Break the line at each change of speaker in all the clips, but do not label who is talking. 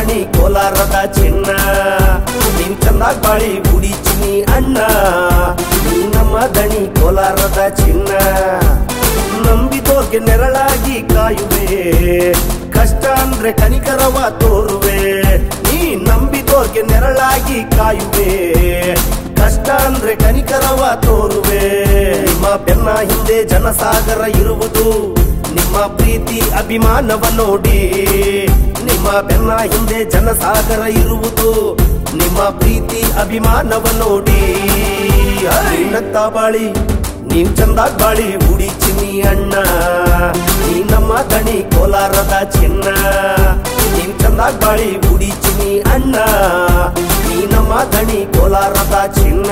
ದಣಿ ಕೋಲಾರದ ಚಿನ್ನ ನೀನ್ ಚಂದಾಗ್ ಬಾಳಿ ಉಡಿ ಚಿನ್ನಿ ಅಣ್ಣ ನೀ ನಮ್ಮ ದಣಿ ಕೋಲಾರದ ಚಿನ್ನ ನಂಬಿದೋರ್ಗೆ ನೆರಳಾಗಿ ಕಾಯುವೆ ಕಷ್ಟ ಅಂದ್ರೆ ಕನಿಕರವ ತೋರುವೆ ನೀ ನಂಬಿದೋರ್ಗೆ ನೆರಳಾಗಿ ಕಾಯುವೆ ಕಷ್ಟ ಅಂದ್ರೆ ಕನಿಕರವ ತೋರುವೆ ನಿಮ್ಮ ಬೆನ್ನ ಹಿಂದೆ ಜನಸಾಗರ ಇರುವುದು ನಿಮ್ಮ ಪ್ರೀತಿ ಅಭಿಮಾನವ ನೋಡಿ ನಿಮ್ಮ ಬೆನ್ನ ಹಿಂದೆ ಜನಸಾಗರ ಇರುವುದು ನಿಮ್ಮ ಪ್ರೀತಿ ಅಭಿಮಾನವ ನೋಡಿ ನಗ್ತಾ ಬಾಳಿ ನೀವ್ ಚಂದಾಗ್ ಬಾಳಿ ಉಡಿ ಚಿನ್ನಿ ಅಣ್ಣ ನೀ ನಮ್ಮ ದಣಿ ಕೋಲಾರದ ಚಿನ್ನ ನೀವ್ ಚಂದಾಗ್ ಬಾಳಿ ಉಡಿ ಚಿನ್ನಿ ಅಣ್ಣ ನೀ ನಮ್ಮ ದಣಿ ಕೋಲಾರದ ಚಿನ್ನ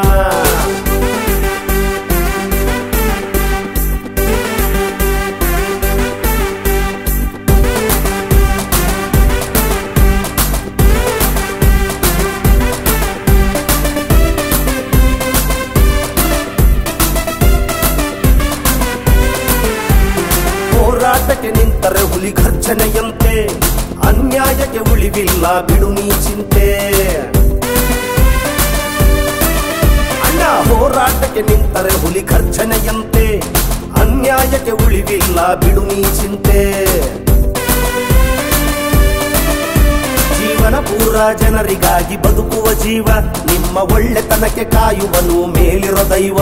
ಹೋರಾಟಕ್ಕೆ ನಿಂತರೆ ಹುಲಿ ಘರ್ಜನೆಯಂತೆ ಅನ್ಯಾಯಕ್ಕೆ ಉಳಿವಿಲ್ಲ ಬಿಡು ನೀ ಚಿಂತೆ ಅಣ್ಣ ಹೋರಾಟಕ್ಕೆ ನಿಂತರೆ ಹುಲಿ ಘರ್ಜನೆಯಂತೆ ಅನ್ಯಾಯಕ್ಕೆ ಉಳಿವಿಲ್ಲ ಬಿಡು ನೀ ಚಿಂತೆ ಜೀವನ ಪೂರ ಜನರಿಗಾಗಿ ಬದುಕುವ ಜೀವ ನಿಮ್ಮ ಒಳ್ಳೆತನಕ್ಕೆ ಕಾಯುವನು ಮೇಲಿರೋ ದೈವ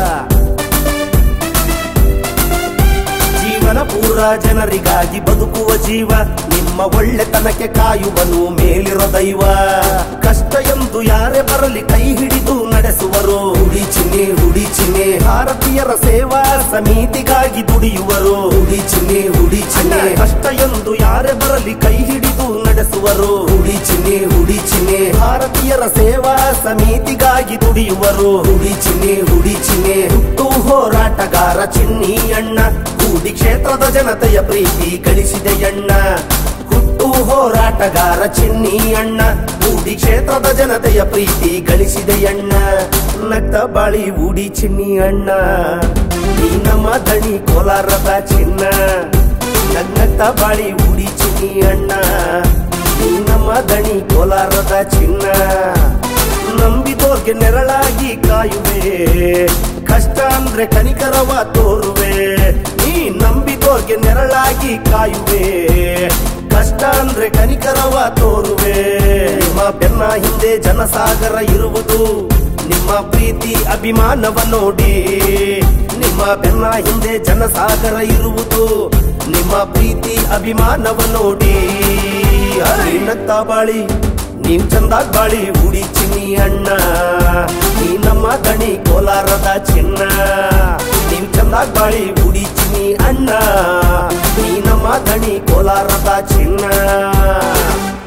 ಜೀವನ ಪೂರ ಜನರಿಗಾಗಿ ಬದುಕುವ ಜೀವ ನಿಮ್ಮ ಒಳ್ಳೆತನಕ್ಕೆ ಕಾಯುವನು ಮೇಲಿರೋ ದೈವ ಕಷ್ಟ ಎಂದು ಯಾರೇ ಬರಲಿ ಕೈ ಹಿಡಿದು ನಡೆಸುವರು ಹುಡಿ ಚಿನ್ನೆ ಭಾರತೀಯರ ಸೇವಾ ಸಮಿತಿಗಾಗಿ ದುಡಿಯುವರು ಹುಡಿ ಚಿನ್ನೆ ಕಷ್ಟ ಎಂದು ಯಾರೇ ಬರಲಿ ಕೈ ಹಿಡಿದು ನಡೆಸುವರು ಹುಡಿ ಚಿನ್ನೆ ಭಾರತೀಯರ ಸೇವಾ ಸಮಿತಿಗಾಗಿ ದುಡಿಯುವರು ಹುಡಿ ಚಿನ್ನೆ ಹುಟ್ಟು ಹೋರಾಟಗಾರ ಚಿನ್ನಿ ಅಣ್ಣ ಕೂಡಿ ಕ್ಷೇತ್ರದ ಜನತೆಯ ಪ್ರೀತಿ ಗಳಿಸಿದೆ ಅಣ್ಣ ಹುಟ್ಟು ಹೋರಾಟಗಾರ ಚಿನ್ನಿ ಅಣ್ಣ ಕೂಡಿ ಕ್ಷೇತ್ರದ ಜನತೆಯ ಪ್ರೀತಿ ಗಳಿಸಿದೆ ಅಣ್ಣ ನಗ್ತ ಬಾಳಿ ಉಡಿ ಚಿನ್ನಿ ಅಣ್ಣ ನೀ ನಮ್ಮ ದಣಿ ಕೋಲಾರದ ಚಿನ್ನ ನಗ್ನಗ್ತ ಬಾಳಿ ಉಡಿ ಚಿನ್ನಿ ಅಣ್ಣ ನೀ ನಮ್ಮ ದಣಿ ಕೋಲಾರದ ಚಿನ್ನ ನಂಬಿದೋರ್ಗೆ ನೆರಳಾಗಿ ಕಾಯುವೆ ಕಷ್ಟ ಅಂದ್ರೆ ಕನಿಕರವ ತೋರುವೆ ನೀ ನಂಬಿದೋರ್ಗೆ ನೆರಳಾಗಿ ಕಾಯುವೆ ಕಷ್ಟ ಅಂದ್ರೆ ಕನಿಕರವ ತೋರುವೆ ನಿಮ್ಮ ಬೆನ್ನ ಹಿಂದೆ ಜನಸಾಗರ ಇರುವುದು ನಿಮ್ಮ ಪ್ರೀತಿ ಅಭಿಮಾನವ ನೋಡಿ ನಿಮ್ಮ ಬೆನ್ನ ಹಿಂದೆ ಜನಸಾಗರ ಇರುವುದು ನಿಮ್ಮ ಪ್ರೀತಿ ಅಭಿಮಾನವ ನೋಡಿ ನಗ್ತಾ ಬಾಳಿ ನೀವ್ ಚಂದಾಗ್ ಬಾಳಿ ಉಡಿ ಚಿನ್ನಿ ಅಣ್ಣ ನೀ ನಮ್ಮ ದಣಿ ಕೋಲಾರದ ಚಿನ್ನ ನೀವ್ ಚಂದಾಗ್ ಬಾಳಿ ಉಡಿ ಚಿನ್ನಿ ಅಣ್ಣ ನೀ ನಮ್ಮ ದಣಿ ಕೋಲಾರದ ಚಿನ್ನ